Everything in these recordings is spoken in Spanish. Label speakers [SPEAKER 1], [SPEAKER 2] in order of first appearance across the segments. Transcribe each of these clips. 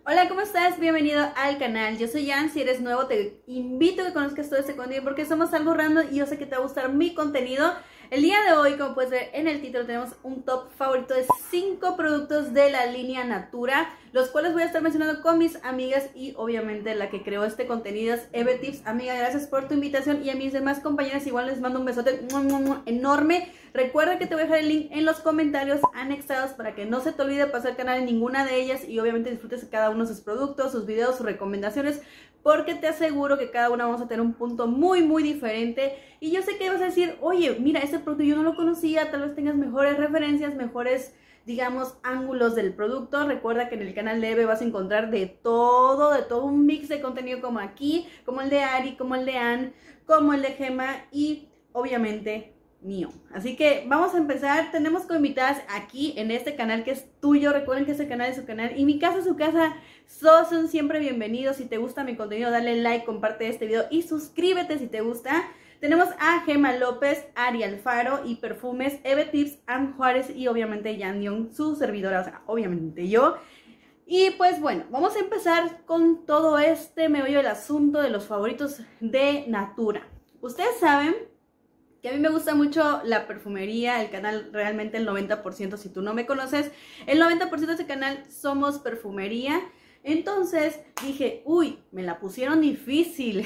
[SPEAKER 1] Hola, ¿cómo estás? Bienvenido al canal. Yo soy Jan. Si eres nuevo, te invito a que conozcas todo este contenido porque somos algo random y yo sé que te va a gustar mi contenido. El día de hoy, como puedes ver en el título, tenemos un top favorito de 5 productos de la línea Natura, los cuales voy a estar mencionando con mis amigas y obviamente la que creó este contenido es Eve Tips. Amiga, gracias por tu invitación y a mis demás compañeras igual les mando un besote enorme. Recuerda que te voy a dejar el link en los comentarios anexados para que no se te olvide pasar al canal en ninguna de ellas y obviamente disfrutes de cada uno de sus productos, sus videos, sus recomendaciones, porque te aseguro que cada una vamos a tener un punto muy diferente. Y yo sé que vas a decir, oye, mira, este producto yo no lo conocía, tal vez tengas mejores referencias, mejores, digamos, ángulos del producto. Recuerda que en el canal de Eve vas a encontrar de todo un mix de contenido como aquí, como el de Ari, como el de Ann, como el de Gemma y obviamente mío. Así que vamos a empezar. Tenemos invitadas aquí en este canal que es tuyo. Recuerden que este canal es su canal y mi casa es su casa. Son siempre bienvenidos. Si te gusta mi contenido, dale like, comparte este video y suscríbete si te gusta. Tenemos a Gemma López, Ari Alfaro y Perfumes, Eve Tips, Ann Juárez y obviamente Jan Dion, su servidora, o sea, obviamente yo. Y pues bueno, vamos a empezar con todo este meollo del asunto de los favoritos de Natura. Ustedes saben que a mí me gusta mucho la perfumería, el canal realmente el 90%, si tú no me conoces, el 90% de este canal somos perfumería. Entonces dije, uy, me la pusieron difícil,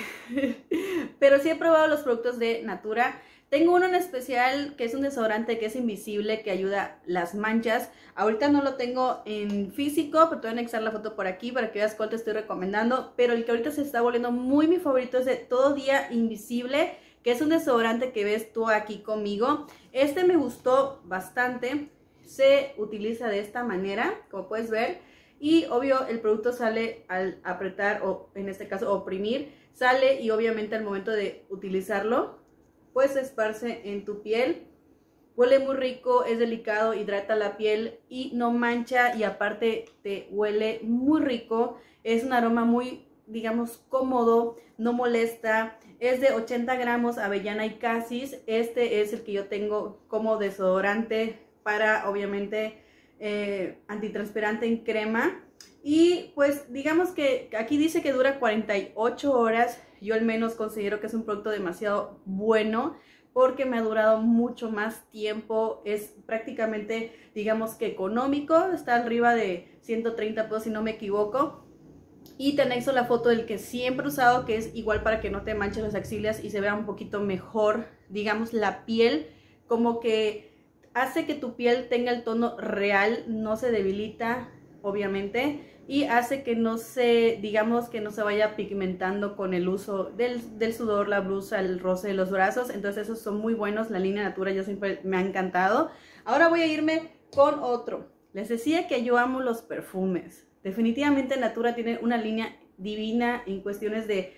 [SPEAKER 1] pero sí he probado los productos de Natura. Tengo uno en especial que es un desodorante que es invisible, que ayuda las manchas. Ahorita no lo tengo en físico, pero te voy a anexar la foto por aquí para que veas cuál te estoy recomendando. Pero el que ahorita se está volviendo muy mi favorito es de Todo Día Invisible, que es un desodorante que ves tú aquí conmigo. Este me gustó bastante. Se utiliza de esta manera, como puedes ver. Y obvio el producto sale al apretar o en este caso oprimir. Sale y obviamente al momento de utilizarlo, pues se esparce en tu piel. Huele muy rico, es delicado, hidrata la piel y no mancha. Y aparte te huele muy rico. Es un aroma muy, digamos, cómodo, no molesta. Es de 80 gramos, avellana y casis. Este es el que yo tengo como desodorante para, obviamente, antitranspirante en crema. Y pues digamos que aquí dice que dura 48 horas. Yo al menos considero que es un producto demasiado bueno porque me ha durado mucho más tiempo. Es prácticamente, digamos que económico. Está arriba de 130 pesos si no me equivoco. Y te anexo la foto del que siempre he usado, que es igual para que no te manches las axilas y se vea un poquito mejor, digamos, la piel, como que hace que tu piel tenga el tono real, no se debilita, obviamente, y hace que no se, digamos, que no se vaya pigmentando con el uso del sudor, la blusa, el roce de los brazos. Entonces esos son muy buenos, la línea Natura yo siempre me ha encantado. Ahora voy a irme con otro. Les decía que yo amo los perfumes. Definitivamente Natura tiene una línea divina en cuestiones de...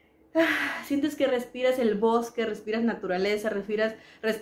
[SPEAKER 1] sientes que respiras el bosque, respiras naturaleza, respiras,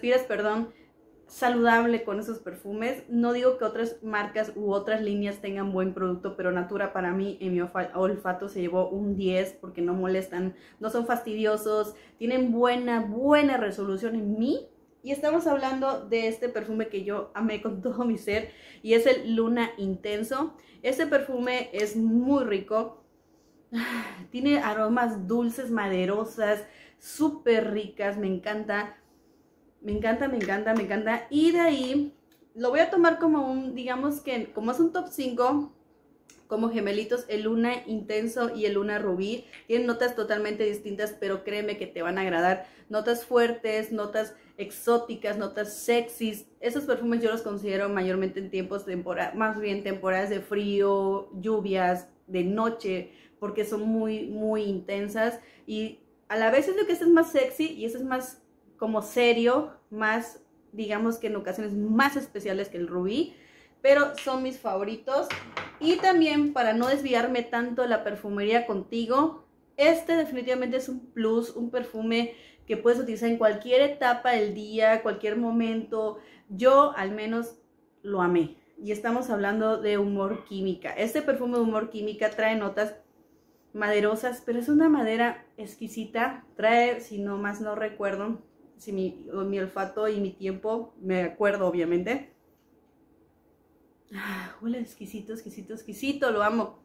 [SPEAKER 1] saludable con esos perfumes. No digo que otras marcas u otras líneas tengan buen producto, pero Natura para mí en mi olfato se llevó un 10 porque no molestan, no son fastidiosos, tienen buena resolución en mí. Y estamos hablando de este perfume que yo amé con todo mi ser y es el Luna Intenso. Este perfume es muy rico, tiene aromas dulces, maderosas, súper ricas, me encanta. Me encanta. Y de ahí lo voy a tomar como un, digamos que como es un top 5, como gemelitos, el Luna Intenso y el Luna Rubí. Tienen notas totalmente distintas, pero créeme que te van a agradar. Notas fuertes, notas exóticas, notas sexys. Esos perfumes yo los considero mayormente en tiempos, más bien temporadas de frío, lluvias, de noche, porque son muy intensas. Y a la vez es lo que es más sexy y eso es más como serio, más, digamos que en ocasiones más especiales que el Rubí, pero son mis favoritos. Y también, para no desviarme tanto de la perfumería contigo, este definitivamente es un plus, un perfume que puedes utilizar en cualquier etapa del día, cualquier momento. Yo al menos lo amé. Y estamos hablando de Humor Química. Este perfume de Humor Química trae notas maderosas, pero es una madera exquisita. Trae, si no más no recuerdo, si mi olfato y mi tiempo, me acuerdo obviamente. Huele exquisito, lo amo.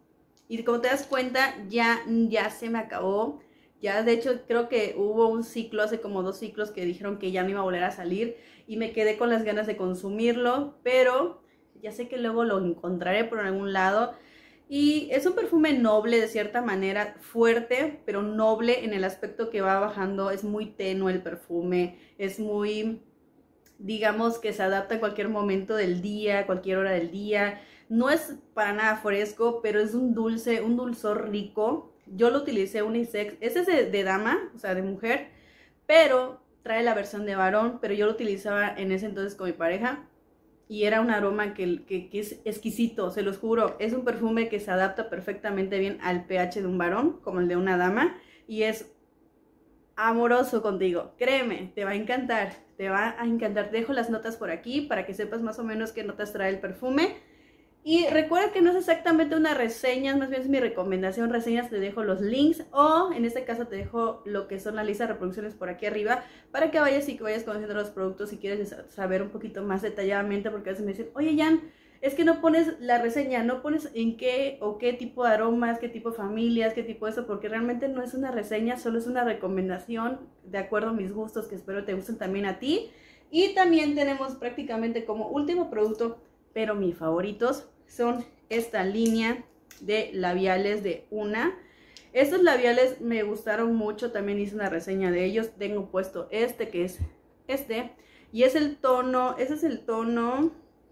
[SPEAKER 1] Y como te das cuenta, ya se me acabó. Ya, de hecho, creo que hubo un ciclo, hace como 2 ciclos, que dijeron que ya no iba a volver a salir. Y me quedé con las ganas de consumirlo, pero ya sé que luego lo encontraré por algún lado. Y es un perfume noble de cierta manera, fuerte, pero noble en el aspecto que va bajando. Es muy tenue el perfume, es muy, digamos que se adapta a cualquier momento del día, cualquier hora del día. No es para nada fresco, pero es un dulce, un dulzor rico. Yo lo utilicé unisex, ese es de dama, o sea, de mujer, pero trae la versión de varón, pero yo lo utilizaba en ese entonces con mi pareja y era un aroma que es exquisito, se los juro. Es un perfume que se adapta perfectamente bien al pH de un varón, como el de una dama, y es amoroso contigo. Créeme, te va a encantar, te va a encantar. Te dejo las notas por aquí para que sepas más o menos qué notas trae el perfume. Y recuerda que no es exactamente una reseña, más bien es mi recomendación. Reseñas, te dejo los links, o en este caso te dejo lo que son la lista de reproducciones por aquí arriba, para que vayas y que vayas conociendo los productos si quieres saber un poquito más detalladamente, porque a veces me dicen, oye Jan, es que no pones la reseña, no pones en qué o qué tipo de aromas, qué tipo de familias, qué tipo de eso, porque realmente no es una reseña, solo es una recomendación de acuerdo a mis gustos, que espero te gusten también a ti. Y también tenemos prácticamente como último producto, pero mis favoritos, son esta línea de labiales de Una. Estos labiales me gustaron mucho, también hice una reseña de ellos. Tengo puesto este, que es este, y es el tono, ese es el tono,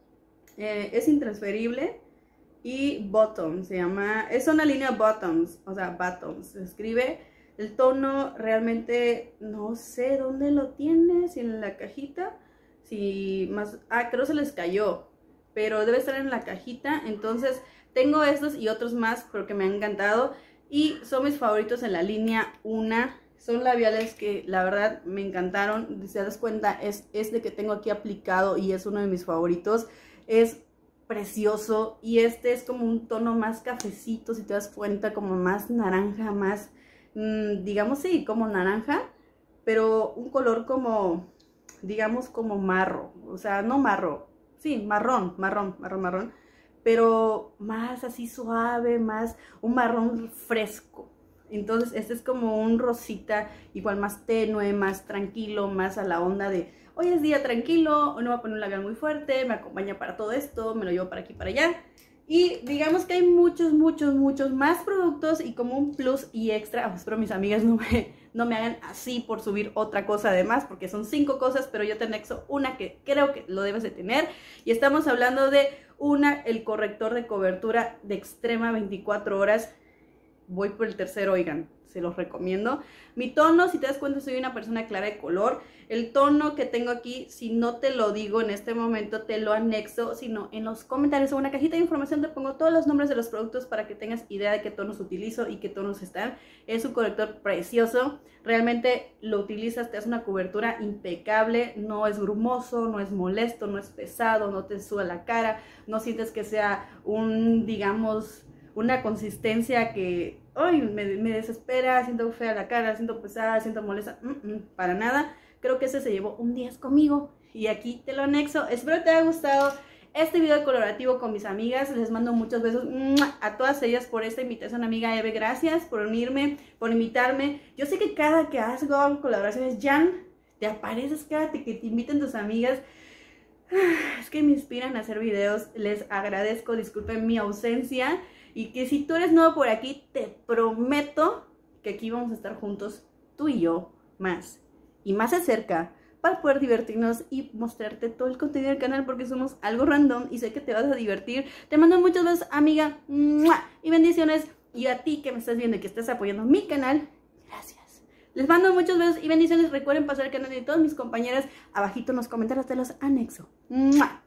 [SPEAKER 1] es intransferible, y Bottom se llama, es una línea Bottoms, o sea, Bottoms se escribe. El tono realmente no sé dónde lo tiene, si en la cajita, si más, creo se les cayó, pero debe estar en la cajita. Entonces tengo estos y otros más porque me han encantado y son mis favoritos en la línea Una. Son labiales que la verdad me encantaron. Si te das cuenta, es este que tengo aquí aplicado y es uno de mis favoritos. Es precioso, y este es como un tono más cafecito, si te das cuenta, como más naranja, más, digamos, sí, como naranja, pero un color como, digamos, como marro, o sea, no marro, sí, marrón, pero más así suave, más un marrón fresco. Entonces este es como un rosita, igual más tenue, más tranquilo, más a la onda de hoy es día tranquilo, hoy no voy a poner un labial muy fuerte, me acompaña para todo esto, me lo llevo para aquí, para allá. Y digamos que hay muchos más productos, y como un plus y extra, espero mis amigas no me hagan así por subir otra cosa además, porque son 5 cosas, pero yo te anexo una que creo que lo debes de tener. Y estamos hablando de el corrector de cobertura de extrema 24 horas. Voy por el tercero, oigan, se los recomiendo. Mi tono, si te das cuenta, soy una persona clara de color. El tono que tengo aquí, si no te lo digo en este momento, te lo anexo, sino en los comentarios o en una cajita de información te pongo todos los nombres de los productos para que tengas idea de qué tonos utilizo y qué tonos están. Es un corrector precioso, realmente lo utilizas, te hace una cobertura impecable, no es grumoso, no es molesto, no es pesado, no te suda la cara, no sientes que sea digamos, una consistencia que ay, me desespera, siento fea la cara, siento pesada, siento molesta, para nada. Creo que ese se llevó un 10 conmigo y aquí te lo anexo. Espero te haya gustado este video colaborativo con mis amigas. Les mando muchos besos a todas ellas por esta invitación, amiga Eve. Gracias por unirme, por invitarme. Yo sé que cada que hago colaboraciones, Jan, te apareces cada que te inviten tus amigas. Es que me inspiran a hacer videos. Les agradezco, disculpen mi ausencia. Y que si tú eres nuevo por aquí, te prometo que aquí vamos a estar juntos, tú y yo, más y más de cerca, para poder divertirnos y mostrarte todo el contenido del canal, porque somos algo random y sé que te vas a divertir. Te mando muchos besos, amiga, y bendiciones. Y a ti que me estás viendo y que estás apoyando mi canal, gracias. Les mando muchos besos y bendiciones. Recuerden pasar el canal de todas mis compañeras abajito en los comentarios, te los anexo.